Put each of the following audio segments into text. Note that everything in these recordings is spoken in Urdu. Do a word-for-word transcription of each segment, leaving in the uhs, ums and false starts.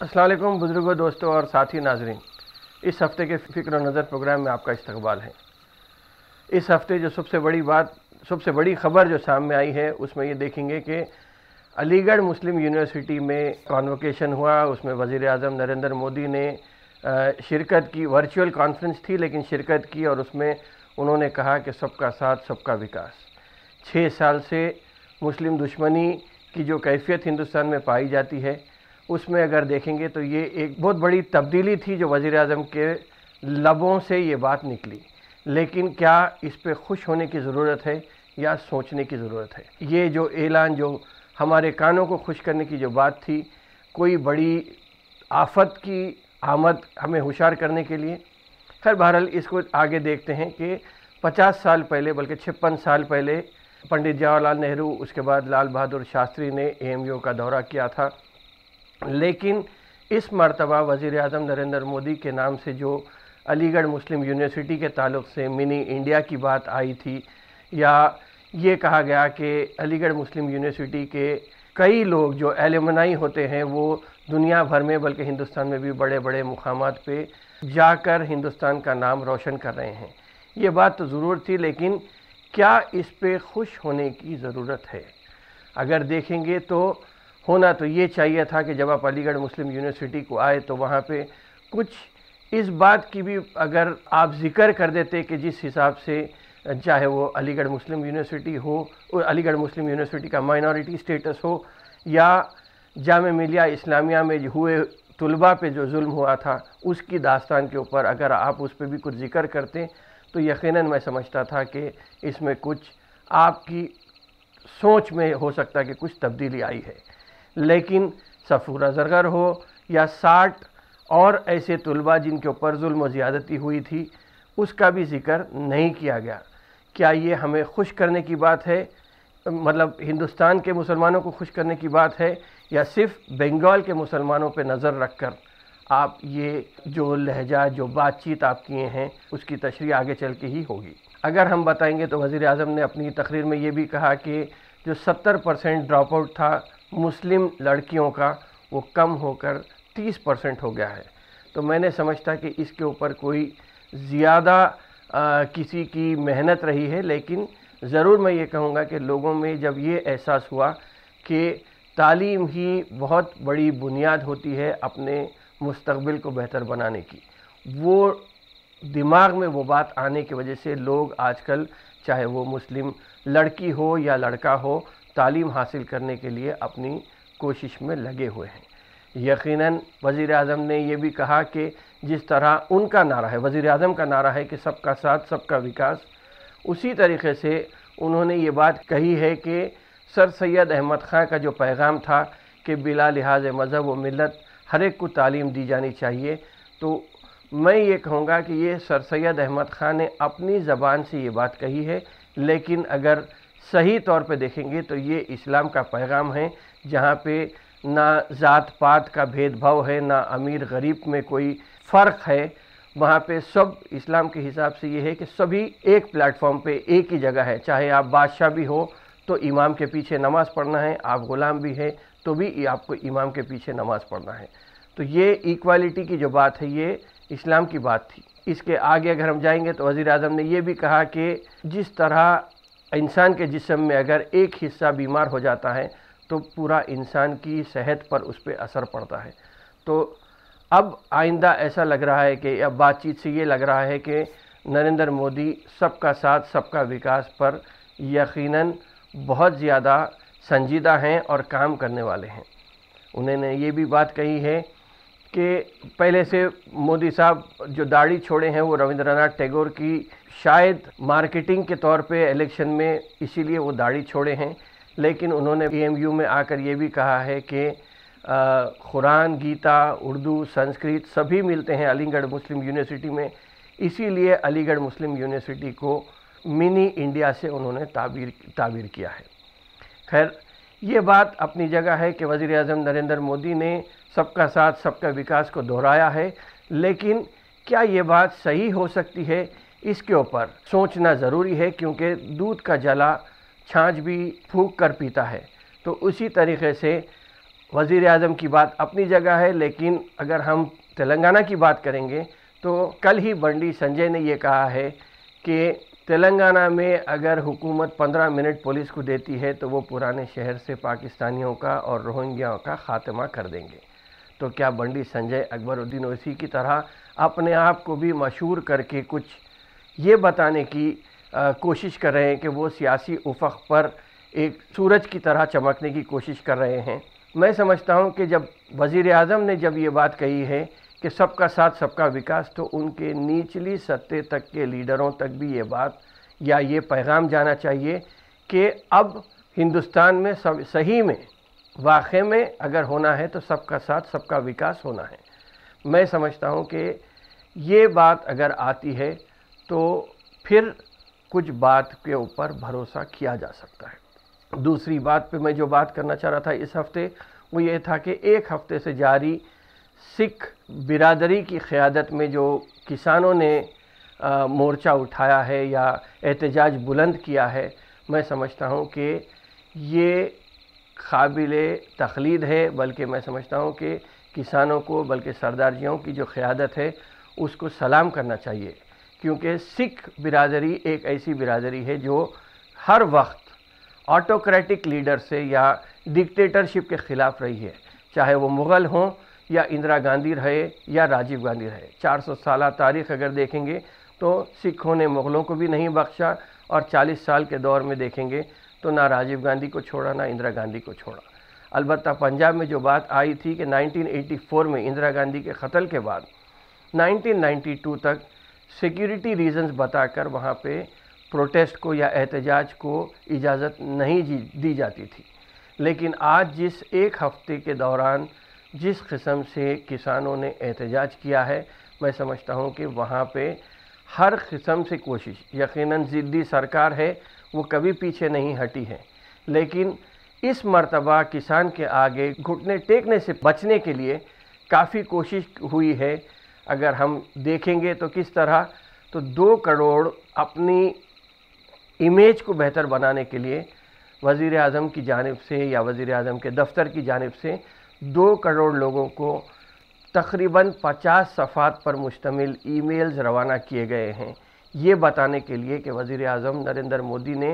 अस्सलाम वालेकुम बुजुर्गों, दोस्तों और साथी नाजरीन। इस हफ़्ते के फ़िक्र और नज़र प्रोग्राम में आपका इस्तकबाल है। इस हफ़्ते जो सबसे बड़ी बात सबसे बड़ी ख़बर जो सामने आई है उसमें ये देखेंगे कि अलीगढ़ मुस्लिम यूनिवर्सिटी में कॉन्वोकेशन हुआ। उसमें वज़ीर आज़म नरेंद्र मोदी ने शिरकत की। वर्चुअल कॉन्फ्रेंस थी लेकिन शिरकत की और उसमें उन्होंने कहा कि सबका साथ सबका विकास। छः साल से मुस्लिम दुश्मनी की जो कैफियत हिंदुस्तान में पाई जाती है उसमें अगर देखेंगे तो ये एक बहुत बड़ी तब्दीली थी जो वज़ीर आज़म के लबों से ये बात निकली। लेकिन क्या इस पे खुश होने की ज़रूरत है या सोचने की ज़रूरत है? ये जो ऐलान, जो हमारे कानों को खुश करने की जो बात थी, कोई बड़ी आफत की आमद हमें होशियार करने के लिए। खैर बहरहाल इसको आगे देखते हैं कि पचास साल पहले बल्कि छप्पन साल पहले पंडित जवाहरलाल नेहरू, उसके बाद लाल बहादुर शास्त्री ने ए एम यू का दौरा किया था। लेकिन इस मर्तबा वज़ीर आज़म नरेंद्र मोदी के नाम से जो अलीगढ़ मुस्लिम यूनिवर्सिटी के ताल्लुक़ से मिनी इंडिया की बात आई थी, या ये कहा गया कि अलीगढ़ मुस्लिम यूनिवर्सिटी के कई लोग जो एलुमनाई होते हैं वो दुनिया भर में बल्कि हिंदुस्तान में भी बड़े बड़े मुकामात पे जाकर हिंदुस्तान का नाम रोशन कर रहे हैं। ये बात तो ज़रूर थी, लेकिन क्या इस पे खुश होने की ज़रूरत है? अगर देखेंगे तो होना तो ये चाहिए था कि जब आप अलीगढ़ मुस्लिम यूनिवर्सिटी को आए तो वहाँ पे कुछ इस बात की भी अगर आप ज़िक्र कर देते कि जिस हिसाब से चाहे वो अलीगढ़ मुस्लिम यूनिवर्सिटी हो, अलीगढ़ मुस्लिम यूनिवर्सिटी का माइनॉरिटी स्टेटस हो, या जामिया मिलिया इस्लामिया में हुए तुलबा पे जो जुल्म हुआ था उसकी दास्तान के ऊपर अगर आप उस पर भी कुछ ज़िक्र करते तो यकीनन मैं समझता था कि इसमें कुछ आपकी सोच में हो सकता कि कुछ तब्दीली आई है। लेकिन सफ़ूरा ज़रगर हो या साठ और ऐसे तुलबा जिनके ऊपर जुल्म और ज़्यादती हुई थी, उसका भी ज़िक्र नहीं किया गया। क्या ये हमें खुश करने की बात है, मतलब हिंदुस्तान के मुसलमानों को खुश करने की बात है, या सिर्फ बंगाल के मुसलमानों पे नज़र रख कर आप ये जो लहजा जो बातचीत आप किए हैं उसकी तशरीह आगे चल के ही होगी? अगर हम बताएंगे तो वज़ीर आज़म ने अपनी तकरीर में ये भी कहा कि जो सत्तर परसेंट ड्रॉप आउट था मुस्लिम लड़कियों का, वो कम होकर तीस परसेंट हो गया है। तो मैंने समझता कि इसके ऊपर कोई ज़्यादा किसी की मेहनत रही है, लेकिन ज़रूर मैं ये कहूँगा कि लोगों में जब ये एहसास हुआ कि तालीम ही बहुत बड़ी बुनियाद होती है अपने मुस्तक़बिल को बेहतर बनाने की, वो दिमाग में वो बात आने की वजह से लोग आजकल चाहे वो मुस्लिम लड़की हो या लड़का हो, तालीम हासिल करने के लिए अपनी कोशिश में लगे हुए हैं। यकीनन वज़ीर आज़म ने ये भी कहा कि जिस तरह उनका नारा है, वज़ीर आज़म का नारा है कि सबका साथ सबका विकास, उसी तरीक़े से उन्होंने ये बात कही है कि सर सैयद अहमद ख़ां का जो पैगाम था कि बिला लिहाज मज़हब व मिलत हर एक को तालीम दी जानी चाहिए, तो मैं ये कहूँगा कि ये सर सैयद अहमद ख़ां ने अपनी ज़बान से ये बात कही है, लेकिन अगर सही तौर पे देखेंगे तो ये इस्लाम का पैगाम है, जहाँ पे ना ज़ात पात का भेदभाव है, ना अमीर गरीब में कोई फ़र्क है। वहाँ पे सब इस्लाम के हिसाब से ये है कि सभी एक प्लेटफॉर्म पे एक ही जगह है। चाहे आप बादशाह भी हो तो इमाम के पीछे नमाज़ पढ़ना है, आप ग़ुलाम भी हैं तो भी आपको इमाम के पीछे नमाज़ पढ़ना है। तो ये इक्वालिटी की जो बात है ये इस्लाम की बात थी। इसके आगे अगर हम जाएंगे तो वज़ीर आज़म ने ये भी कहा कि जिस तरह इंसान के जिस्म में अगर एक हिस्सा बीमार हो जाता है तो पूरा इंसान की सेहत पर उस पर असर पड़ता है। तो अब आइंदा ऐसा लग रहा है कि अब बातचीत से ये लग रहा है कि नरेंद्र मोदी सबका साथ सबका विकास पर यकीनन बहुत ज़्यादा संजीदा हैं और काम करने वाले हैं। उन्होंने ये भी बात कही है कि पहले से मोदी साहब जो दाढ़ी छोड़े हैं वो रविंद्रनाथ टैगोर की शायद मार्केटिंग के तौर पे इलेक्शन में इसीलिए वो दाढ़ी छोड़े हैं, लेकिन उन्होंने ए एम यू में आकर ये भी कहा है कि कुरान, गीता, उर्दू, संस्कृत सभी मिलते हैं अलीगढ़ मुस्लिम यूनिवर्सिटी में, इसीलिए अलीगढ़ मुस्लिम यूनिवर्सिटी को मिनी इंडिया से उन्होंने ताबीर ताबीर किया है। खैर ये बात अपनी जगह है कि वज़ीर आज़म नरेंद्र मोदी ने सबका साथ सबका विकास को दोहराया है, लेकिन क्या ये बात सही हो सकती है, इसके ऊपर सोचना ज़रूरी है, क्योंकि दूध का जला छाछ भी फूंक कर पीता है। तो उसी तरीक़े से وزیر اعظم کی بات اپنی جگہ ہے، لیکن اگر ہم تلنگانہ کی بات کریں گے تو کل ہی بنڈی سنجے نے یہ کہا ہے کہ تلنگانہ میں اگر حکومت پندرہ منٹ پولیس کو دیتی ہے تو وہ پرانے شہر سے پاکستانیوں کا اور روہنگیاؤں کا خاتمہ کر دیں گے۔ تو کیا بنڈی سنجے اکبر الدین اویسی کی طرح اپنے آپ کو بھی مشہور کر کے کچھ یہ بتانے کی کوشش کر رہے ہیں کہ وہ سیاسی افق پر ایک سورج کی طرح چمکنے کی کوشش کر رہے ہیں؟ میں سمجھتا ہوں کہ جب وزیر اعظم نے جب یہ بات کہی ہے کہ سب کا ساتھ سب کا وکاس، تو ان کے نیچلی سطح تک کے لیڈروں تک بھی یہ بات یا یہ پیغام جانا چاہیے کہ اب ہندوستان میں سب صحیح میں واقع میں اگر ہونا ہے تو سب کا ساتھ سب کا وکاس ہونا ہے۔ میں سمجھتا ہوں کہ یہ بات اگر آتی ہے تو پھر کچھ بات کے اوپر بھروسہ کیا جا سکتا ہے۔ دوسری بات پہ میں جو بات کرنا چاہ رہا تھا اس ہفتے، وہ یہ تھا کہ ایک ہفتے سے جاری سکھ برادری کی قیادت میں جو کسانوں نے مورچہ اٹھایا ہے یا احتجاج بلند کیا ہے، میں سمجھتا ہوں کہ یہ قابل تقلید ہے، بلکہ میں سمجھتا ہوں کہ کسانوں کو بلکہ سردار جیوں کی جو قیادت ہے اس کو سلام کرنا چاہیے، کیونکہ سکھ برادری ایک ایسی برادری ہے جو ہر وقت آٹوکریٹک لیڈر سے یا ڈکٹیٹرشپ کے خلاف رہی ہے، چاہے وہ مغل ہوں یا اندرا گاندھی رہے یا راجیو گاندھی رہے۔ چار سو سالہ تاریخ اگر دیکھیں گے تو سکھوں نے مغلوں کو بھی نہیں بخشا، اور چالیس سال کے دور میں دیکھیں گے تو نہ راجیو گاندھی کو چھوڑا نہ اندرا گاندھی کو چھوڑا۔ البتہ پنجاب میں جو بات آئی تھی کہ نائنٹین ایٹی فور میں اندرا گاندھی کے قتل کے بعد نائنٹین نائنٹی ٹو تک سیکیورٹی ریزنز بتا کر وہاں پہ پروٹیسٹ کو یا احتجاج کو اجازت نہیں دی جاتی تھی، لیکن آج جس ایک ہفتے کے دوران جس قسم سے کسانوں نے احتجاج کیا ہے، میں سمجھتا ہوں کہ وہاں پہ ہر قسم سے کوشش، یقیناً ضدی سرکار ہے وہ کبھی پیچھے نہیں ہٹی ہے، لیکن اس مرتبہ کسان کے آگے گھٹنے ٹیکنے سے بچنے کے لیے کافی کوشش ہوئی ہے۔ اگر ہم دیکھیں گے تو کس طرح، تو دو کروڑ اپنی امیج کو بہتر بنانے کے لیے وزیر اعظم کی جانب سے یا وزیر اعظم کے دفتر کی جانب سے دو کروڑ لوگوں کو تقریباً پچاس صفحات پر مشتمل ای میلز روانہ کیے گئے ہیں، یہ بتانے کے لیے کہ وزیر اعظم نریندر مودی نے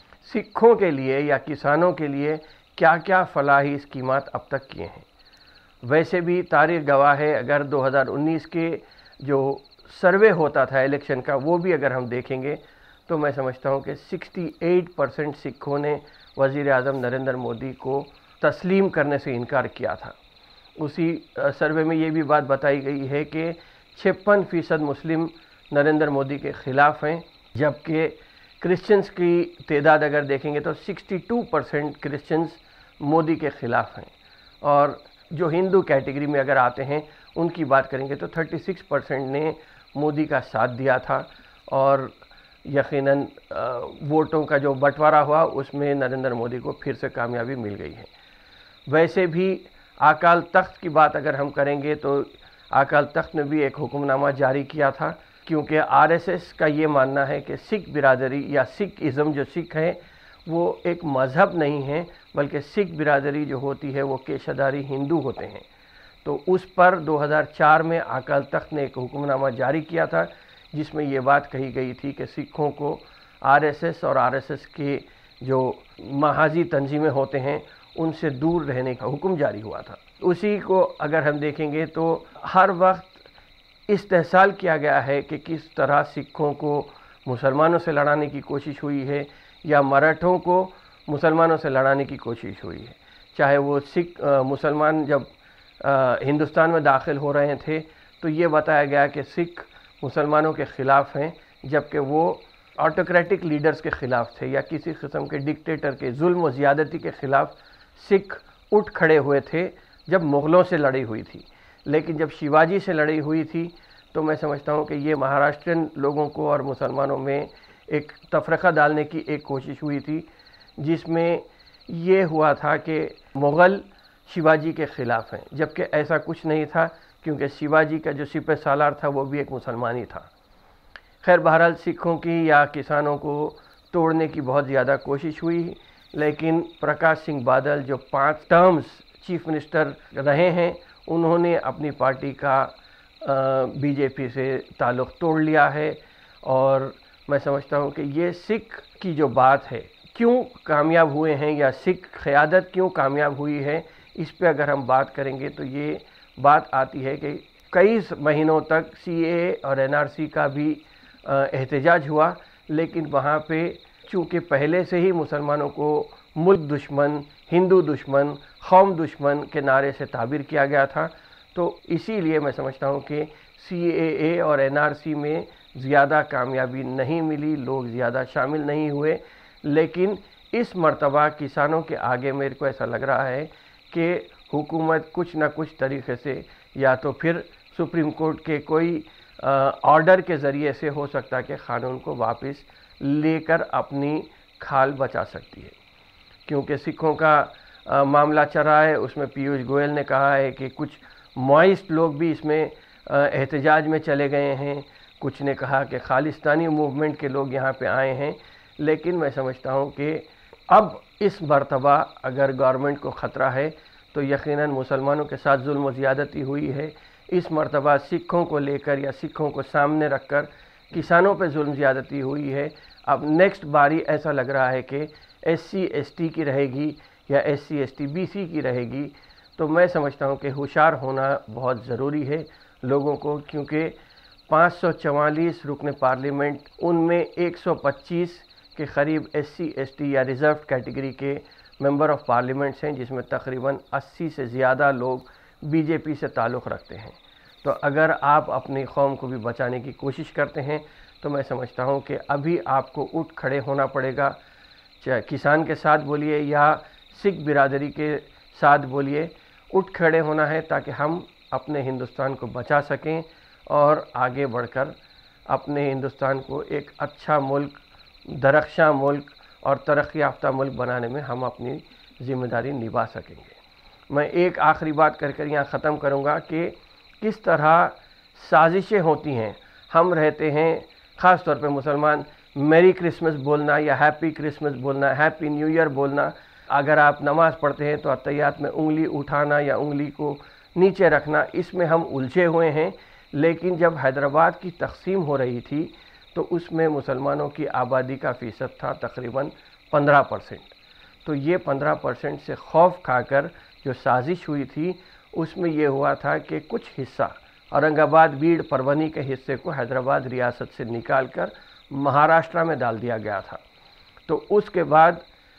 سکھوں کے لیے یا کسانوں کے لیے کیا کیا فلاحی اسکیمات اب تک کیے ہیں۔ ویسے بھی تاریخ گواہ ہے، اگر دو ہزار انیس کے جو سروے ہوتا تھا الیکشن کا، وہ بھی اگر ہم دیکھیں گے تو میں سمجھتا ہوں کہ سکسٹی ایٹ پرسنٹ سکھوں نے وزیر اعظم نریندر مودی کو تسلیم کرنے سے انکار کیا تھا۔ اسی سروے میں یہ بھی بات بتائی گئی ہے کہ چھپن فیصد مسلم نریندر مودی کے خلاف ہیں، جبکہ کرسچنز کی تعداد اگر دیکھیں گے تو sixty two percent Christians Modi کے خلاف ہیں، اور جو ہندو کیٹیگری میں اگر آتے ہیں ان کی بات کریں گے تو تھرٹی سکس پرسنٹ نے مودی کا ساتھ دیا تھا، اور یقیناً ووٹوں کا جو بٹوارا ہوا اس میں نریندر مودی کو پھر سے کامیابی مل گئی ہے۔ ویسے بھی اکال تخت کی بات اگر ہم کریں گے تو اکال تخت نے بھی ایک حکم نامہ جاری کیا تھا، کیونکہ آر ایس ایس کا یہ ماننا ہے کہ سکھ برادری یا سکھ ازم جو سکھ ہیں وہ ایک مذہب نہیں ہے، بلکہ سکھ برادری جو ہوتی ہے وہ کیشادھاری ہندو ہوتے ہیں۔ تو اس پر دو ہزار چار میں اکال تخت نے ایک حکم نامہ جاری کیا تھا، جس میں یہ بات کہی گئی تھی کہ سکھوں کو آر ایس ایس اور آر ایس ایس کے جو محاذی تنظیمیں ہوتے ہیں ان سے دور رہنے کا حکم جاری ہوا تھا۔ اسی کو اگر ہم دیکھیں گے تو ہر وقت استحصال کیا گیا ہے کہ کس طرح سکھوں کو مسلمانوں سے لڑانے کی کوشش ہوئی ہے یا مراٹھوں کو مسلمانوں سے لڑانے کی کوشش ہوئی ہے۔ چاہے وہ سکھ مسلمان جب ہندوستان میں داخل ہو رہے تھے تو یہ بتایا گیا کہ سکھ مسلمانوں کے خلاف ہیں، جبکہ وہ آٹوکریٹک لیڈرز کے خلاف تھے یا کسی قسم کے ڈکٹیٹر کے ظلم و زیادتی کے خلاف سکھ اٹھ کھڑے ہوئے تھے جب مغلوں سے لڑائی ہوئی تھی۔ لیکن جب شیواجی سے لڑائی ہوئی تھی تو میں سمجھتا ہوں کہ یہ مہاراشٹرین لوگوں کو اور مسلمانوں میں ایک تفرقہ ڈالنے کی ایک کوشش ہوئی تھی، جس میں یہ ہوا تھا کہ مغل شیواجی کے خلاف ہیں، جبکہ ایسا کچھ نہیں تھا، کیونکہ شیواجی کا جو سپہ سالار تھا وہ بھی ایک مسلمان ہی تھا۔ خیر بہرحال سکھوں کی یا کسانوں کو توڑنے کی بہت زیادہ کوشش ہوئی، لیکن پرکاش سنگھ بادل جو پانچ ٹرمز چیف منسٹر رہے ہیں انہوں نے اپنی پارٹی کا بی جے پی سے تعلق توڑ لیا ہے، اور میں سمجھتا ہوں کہ یہ سکھ کی جو بات ہے کیوں کامیاب ہوئے ہیں یا سکھ قیادت کیوں کامیاب ہوئی ہے، اس پہ اگر ہم بات کریں گے تو یہ بات آتی ہے کہ کئی مہینوں تک سی اے اور این آر سی کا بھی احتجاج ہوا، لیکن وہاں پہ چونکہ پہلے سے ہی مسلمانوں کو ملک دشمن، ہندو دشمن، قوم دشمن کے نعرے سے تعبیر کیا گیا تھا، تو اسی لیے میں سمجھتا ہوں کہ سی اے اے اور این آر سی میں زیادہ کامیابی نہیں ملی، لوگ زیادہ شامل نہیں ہوئے۔ لیکن اس مرتبہ کسانوں کے آگے میرے کو ایسا لگ رہا ہے کہ حکومت کچھ نہ کچھ طریقے سے یا تو پھر سپریم کورٹ کے کوئی آرڈر کے ذریعے سے ہو سکتا ہے کہ قانون کو واپس لے کر اپنی کھال بچا سکتی ہے، کیونکہ سکھوں کا معاملہ چل رہا ہے۔ اس میں پیوش گوئل نے کہا ہے کہ کچھ مائسٹ لوگ بھی اس میں احتجاج میں چلے گئے ہیں، کچھ نے کہا کہ خالصتانی موومنٹ کے لوگ یہاں پہ آئے ہیں، لیکن میں سمجھتا ہوں کہ اب اس مرتبہ اگر گورنمنٹ کو خطرہ ہے تو یقیناً مسلمانوں کے ساتھ ظلم و زیادتی ہوئی ہے، اس مرتبہ سکھوں کو لے کر یا سکھوں کو سامنے رکھ کر کسانوں پہ ظلم زیادتی ہوئی ہے۔ اب نیکسٹ باری ایسا لگ رہا ہے کہ ایس سی ایس ٹی کی رہے گی یا S C S T B C کی رہے گی، تو میں سمجھتا ہوں کہ ہوشیار ہونا بہت ضروری ہے لوگوں کو، کیونکہ پانچ سو چوالیس رکن پارلیمنٹ، ان میں ایک سو پچیس کے قریب ایس سی ایس ٹی یا ریزروڈ کیٹیگری کے ممبر آف پارلیمنٹس ہیں، جس میں تقریباً اسی سے زیادہ لوگ بی جے پی سے تعلق رکھتے ہیں۔ تو اگر آپ اپنی قوم کو بھی بچانے کی کوشش کرتے ہیں تو میں سمجھتا ہوں کہ ابھی آپ کو اٹھ کھڑے ہونا پڑے گا، چاہے کسان کے ساتھ بولیے یا سکھ برادری کے ساتھ بولیے، اٹھ کھڑے ہونا ہے تاکہ ہم اپنے ہندوستان کو بچا سکیں اور آگے بڑھ کر اپنے ہندوستان کو ایک اچھا ملک، درخشاں ملک اور ترقی یافتہ ملک بنانے میں ہم اپنی ذمہ داری نبھا سکیں گے۔ میں ایک آخری بات کر کر یہاں ختم کروں گا کہ کس طرح سازشیں ہوتی ہیں۔ ہم رہتے ہیں، خاص طور پہ مسلمان، میری کرسمس بولنا یا ہیپی کرسمس بولنا، ہیپی نیو ایئر بولنا، اگر آپ نماز پڑھتے ہیں تو اتحیات میں انگلی اٹھانا یا انگلی کو نیچے رکھنا، اس میں ہم الجھے ہوئے ہیں۔ لیکن جب حیدرآباد کی تقسیم ہو رہی تھی تو اس میں مسلمانوں کی آبادی کا فیصد تھا تقریباً پندرہ پرسنٹ، تو یہ پندرہ پرسنٹ سے خوف کھا کر جو سازش ہوئی تھی اس میں یہ ہوا تھا کہ کچھ حصہ اورنگ آباد، بیڑ، پربھنی کے حصے کو حیدرآباد ریاست سے نکال کر مہاراشٹرا میں ڈال دیا گیا تھا۔ تو اس کے بعد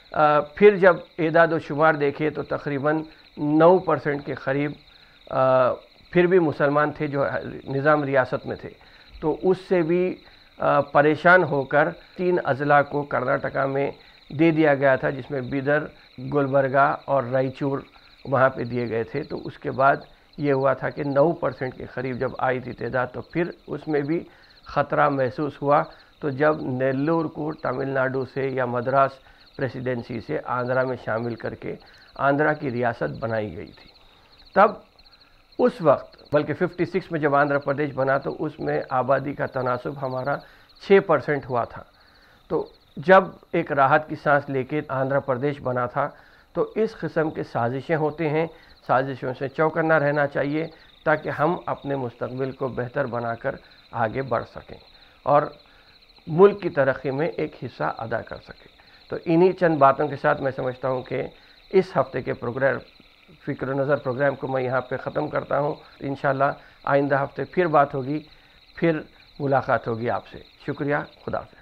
پھر جب اعداد و شمار دیکھے تو تقریباً نو پرسنٹ کے قریب پھر بھی مسلمان تھے جو نظام ریاست میں تھے، تو اس سے بھی پریشان ہو کر تین اضلاع کو کرناٹکا میں دے دیا گیا تھا، جس میں بیدر، گلبرگہ اور رائچور وہاں پہ دیے گئے تھے۔ تو اس کے بعد یہ ہوا تھا کہ نو پرسنٹ کے قریب جب آئی تھی تعداد تو پھر اس میں بھی خطرہ محسوس ہوا، تو جب نیلور کو تمل ناڈو سے یا مدراس پریسیڈنسی سے آندھرا میں شامل کر کے آندھرا کی ریاست بنائی گئی تھی، تب اس وقت بلکہ ففٹی سکس میں جب آندھرا پردیش بنا تو اس میں آبادی کا تناسب ہمارا چھ پرسنٹ ہوا تھا۔ تو جب ایک راحت کی سانس لے کے آندھرا پردیش بنا تھا تو اس قسم کے سازشیں ہوتے ہیں، سازشوں سے چوکنا رہنا چاہیے تاکہ ہم اپنے مستقبل کو بہتر بنا کر آگے بڑھ سکیں اور ملک کی ترقی میں ایک حصہ ادا کر سکیں۔ تو انہی چند باتوں کے ساتھ میں سمجھتا ہوں کہ اس ہفتے کے پروگرام فکر و نظر پروگرام کو میں یہاں پہ ختم کرتا ہوں۔ انشاءاللہ آئندہ ہفتے پھر بات ہوگی، پھر ملاقات ہوگی آپ سے۔ شکریہ، خدا حافظ۔